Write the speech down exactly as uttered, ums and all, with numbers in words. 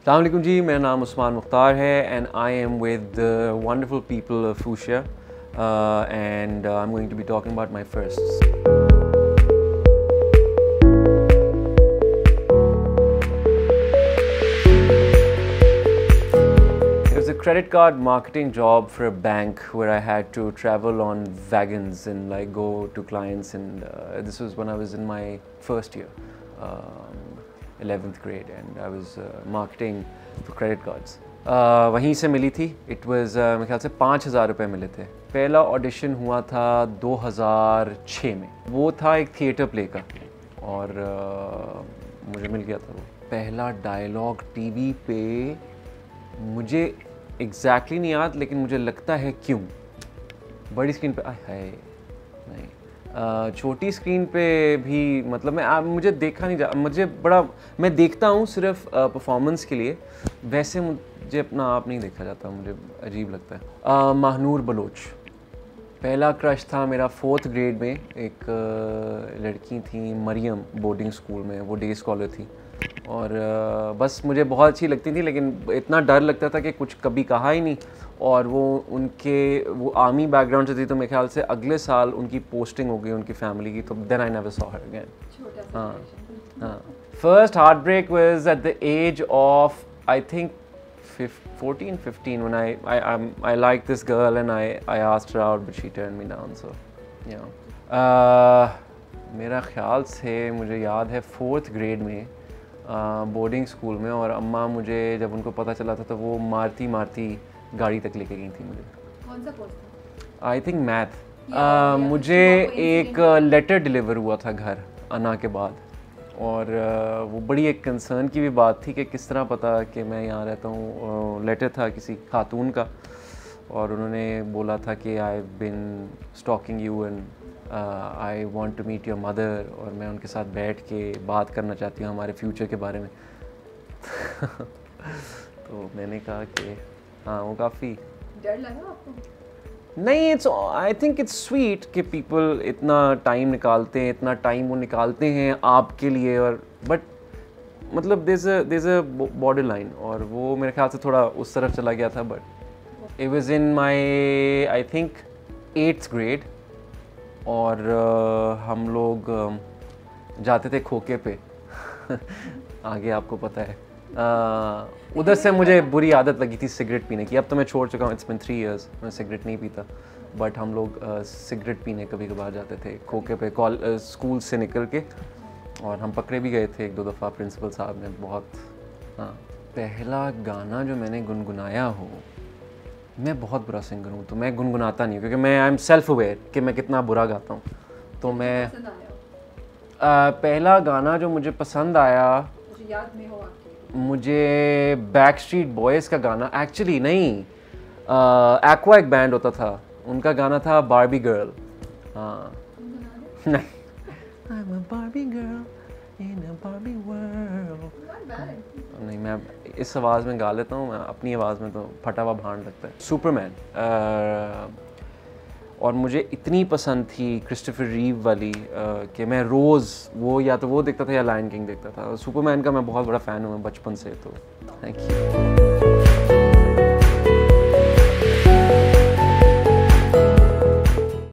अस्सलाम वालेकुम जी, मेरा नाम उस्मान मुख्तार है and I am with the wonderful people of FUCHSIA uh, and uh, I'm going to be talking about my firsts. It was a credit card marketing job for a bank where I had to travel on wagons and like go to clients, and uh, this was when I was in my first year. Um, eleventh grade and I was uh, marketing for credit cards. uh, वहीं से मिली थी. It was uh, मेरे ख्याल से पाँच हज़ार रुपये मिले थे. पहला ऑडिशन हुआ था दो हज़ार छह में. वो था एक थिएटर प्ले का और uh, मुझे मिल गया था वो. पहला डायलॉग टीवी पे मुझे एग्जैक्टली नहीं याद, लेकिन मुझे लगता है क्यों बड़ी स्क्रीन पे आए हाय नहीं, Uh, छोटी स्क्रीन पे भी मतलब मैं आ, मुझे देखा नहीं जा मुझे बड़ा मैं देखता हूँ सिर्फ परफॉर्मेंस uh, के लिए. वैसे मुझे अपना आप नहीं देखा जाता, मुझे अजीब लगता है. uh, महानूर बलोच पहला क्रश था मेरा फोर्थ ग्रेड में. एक uh, लड़की थी मरियम, बोर्डिंग स्कूल में, वो डे स्कॉलर थी और uh, बस मुझे बहुत अच्छी लगती थी, लेकिन इतना डर लगता था कि कुछ कभी कहा ही नहीं. और वो उनके वो आर्मी बैकग्राउंड से थी, तो मेरे ख्याल से अगले साल उनकी पोस्टिंग हो गई उनकी फैमिली की, तो then I never saw her again. हाँ हाँ. First heart break was at the age of I think fourteen fifteen when I I I'm, I liked this girl and I I asked her out but she turned me down, so yeah. uh, मेरा ख्याल से मुझे याद है fourth grade में boarding uh, school में, और अम्मा मुझे जब उनको पता चला था तो वो मारती मारती गाड़ी तक लेके गई थी मुझे. कौन सा कोर्स था? I think math. मुझे एक लेटर डिलीवर हुआ था घर आना के बाद, और uh, वो बड़ी एक कंसर्न की भी बात थी कि किस तरह पता कि मैं यहाँ रहता हूँ. लेटर था किसी खातून का और उन्होंने बोला था कि I have been stalking you and I want to meet your mother, और मैं उनके साथ बैठ के बात करना चाहती हूँ हमारे फ्यूचर के बारे में. तो मैंने कहा कि हाँ, वो काफ़ी डर लगा आपको? नहीं, it's I think it's sweet कि पीपल इतना टाइम निकालते हैं, इतना टाइम वो निकालते हैं आपके लिए, और बट मतलब there is a there is a border line, और वो मेरे ख्याल से थोड़ा उस तरफ चला गया था. But it was in my I think eighth grade, और uh, हम लोग uh, जाते थे खोके पे. आगे आपको पता है. uh, उधर से मुझे बुरी आदत लगी थी सिगरेट पीने की. अब तो मैं छोड़ चुका हूँ, इट्स बिन थ्री इयर्स मैं सिगरेट नहीं पीता. बट हम लोग uh, सिगरेट पीने कभी कभार जाते थे खोके पे कॉल uh, स्कूल से निकल के, और हम पकड़े भी गए थे एक दो दफ़ा प्रिंसिपल साहब ने बहुत. हाँ, पहला गाना जो मैंने गुनगुनाया हो, मैं बहुत बुरा सिंगर हूँ तो मैं गुनगुनाता नहीं हूँ, क्योंकि मैं आई एम सेल्फ अवेयर कि मैं कितना बुरा गाता हूँ. तो मैं आ, पहला गाना जो मुझे पसंद आया, मुझे याद में हो आपके, मुझे बैक स्ट्रीट बॉयज़ का गाना, एक्चुअली नहीं, एक्वा एक बैंड होता था, उनका गाना था बार्बी गर्ल. हाँ नहीं, I'm a Barbie girl in a Barbie world. नहीं, मैं इस आवाज़ में गा लेता हूँ, मैं अपनी आवाज़ में तो फटा हुआ भांड लगता है. सुपरमैन. और मुझे इतनी पसंद थी क्रिस्टोफर रीव वाली uh, कि मैं रोज़ वो या तो वो देखता था या लायन किंग देखता था. सुपरमैन का मैं बहुत बड़ा फ़ैन हूँ बचपन से, तो थैंक यू.